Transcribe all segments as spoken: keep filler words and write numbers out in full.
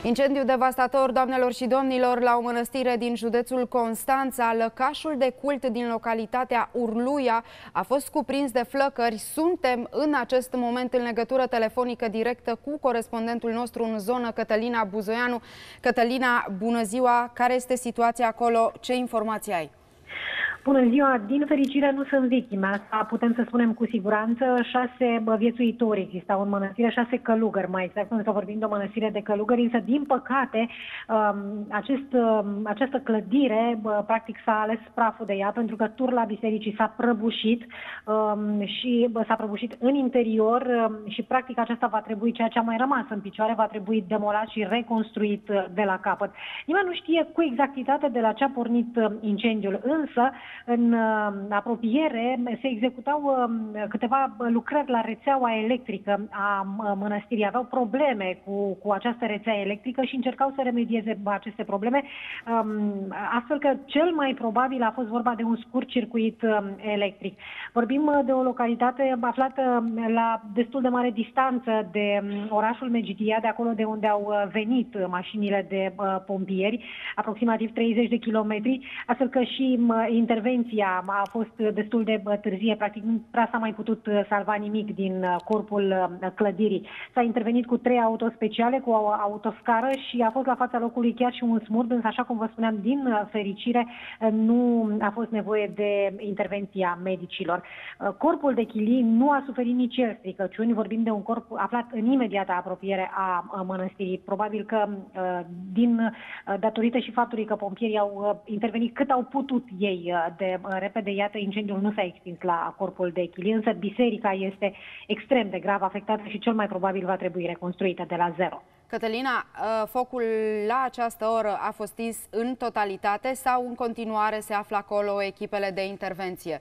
Incendiu devastator, doamnelor și domnilor, la o mănăstire din județul Constanța. Lăcașul de cult din localitatea Urluia a fost cuprins de flăcări. Suntem în acest moment în legătură telefonică directă cu corespondentul nostru în zonă, Cătălina Buzoianu. Cătălina, bună ziua! Care este situația acolo? Ce informații ai? Bună ziua! Din fericire nu sunt victime, asta putem să spunem cu siguranță. Șase viețuitori existau în mănăstire, șase călugări mai exact, pentru că vorbim de o mănăstire de călugări, însă din păcate acest, această clădire practic s-a ales praful de ea, pentru că turla bisericii s-a prăbușit și s-a prăbușit în interior și practic aceasta va trebui, ceea ce a mai rămas în picioare, va trebui demolat și reconstruit de la capăt. Nimeni nu știe cu exactitate de la ce a pornit incendiul, însă în apropiere se executau câteva lucrări la rețeaua electrică a mănăstirii. Aveau probleme cu, cu această rețea electrică și încercau să remedieze aceste probleme, astfel că cel mai probabil a fost vorba de un scurt circuit electric. Vorbim de o localitate aflată la destul de mare distanță de orașul Megidia, de acolo de unde au venit mașinile de pompieri, aproximativ treizeci de kilometri, astfel că și intervenția a fost destul de târzie, practic nu prea s-a mai putut salva nimic din corpul clădirii. S-a intervenit cu trei autospeciale, cu o autoscară și a fost la fața locului chiar și un smurd, însă așa cum vă spuneam, din fericire nu a fost nevoie de intervenția medicilor. Corpul de chilii nu a suferit nici el stricăciuni, vorbim de un corp aflat în imediată apropiere a mănăstirii. Probabil că din datorită și faptului că pompierii au intervenit cât au putut ei de repede, iată, incendiul nu s-a extins la corpul de chilii, însă biserica este extrem de grav afectată și cel mai probabil va trebui reconstruită de la zero. Cătălina, focul la această oră a fost stins în totalitate sau în continuare se află acolo echipele de intervenție?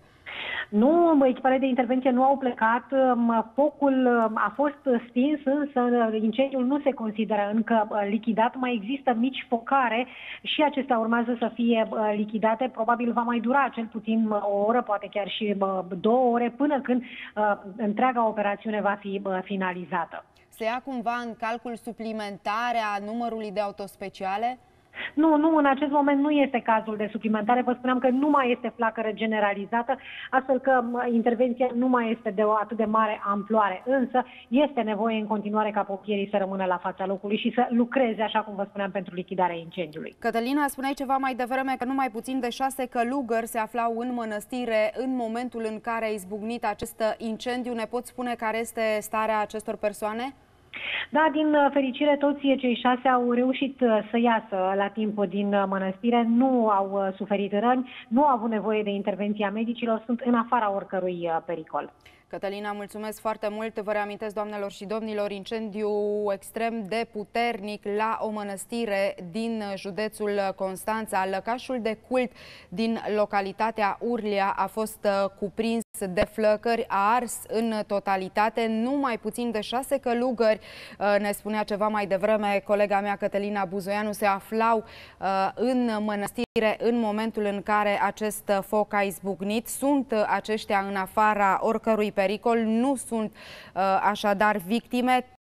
Nu, echipele de intervenție nu au plecat, focul a fost stins, însă incendiul nu se consideră încă lichidat, mai există mici focare și acestea urmează să fie lichidate, probabil va mai dura cel puțin o oră, poate chiar și două ore, până când întreaga operațiune va fi finalizată. Se ia cumva în calcul suplimentarea numărului de autospeciale? Nu, nu, în acest moment nu este cazul de suplimentare. Vă spuneam că nu mai este flacără generalizată, astfel că intervenția nu mai este de o atât de mare amploare. Însă este nevoie în continuare ca pompierii să rămână la fața locului și să lucreze, așa cum vă spuneam, pentru lichidarea incendiului. Cătălina, spuneai ceva mai devreme că numai puțin de șase călugări se aflau în mănăstire în momentul în care a izbucnit acest incendiu. Ne poți spune care este starea acestor persoane? Da, din fericire toți cei șase au reușit să iasă la timp din mănăstire, nu au suferit răni, nu au avut nevoie de intervenția medicilor, sunt în afara oricărui pericol. Cătălina, mulțumesc foarte mult. Vă reamintesc, doamnelor și domnilor, incendiu extrem de puternic la o mănăstire din județul Constanța. Lăcașul de cult din localitatea Urlia a fost cuprins de flăcări, a ars în totalitate. Numai puțin de șase călugări, ne spunea ceva mai devreme colega mea Cătălina Buzoianu, se aflau în mănăstire în momentul în care acest foc a izbucnit. Sunt aceștia în afara oricărui pericol, nu sunt așadar victime.